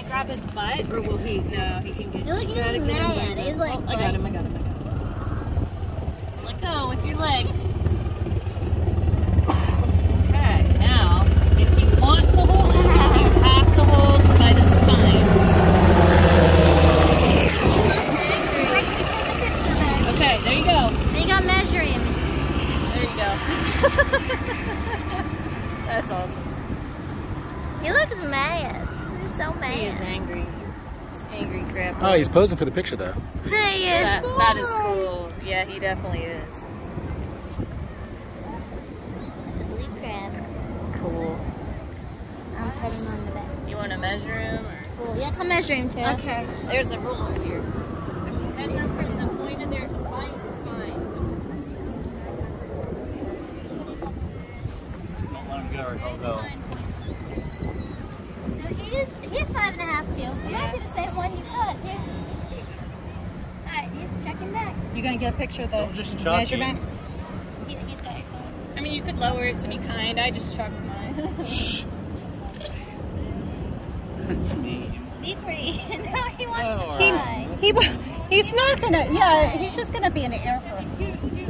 grab his butt, or will he? No, he can get. Look, he's mad. He's like. I got him. Let go with your legs. Okay, now if you want to hold him, you have to hold by the spine. Okay, there you go. You gotta measure him. There you go. That's awesome. He looks mad. He's so mad. He is angry. Angry crab. Oh, he's posing for the picture though. He is. That is cool. Yeah, he definitely is. It's a blue crab. Cool. I'll put him on the back. You want to measure him? Or? Cool. Yeah, come measure him, too. Okay. There's the ruler here. Measure him from the point of their spine to spine. Don't let him go or he'll go. So he's 5.5 too. It might be the same one you got, too. Alright, just check him back. You gonna get a picture of the just chuck measurement? He's got it. I mean, you could lower it to be kind. I just chucked mine. That's mean. Be free. No, he wants Oh, to fly. He's not gonna. Yeah, he's just gonna be in the air for.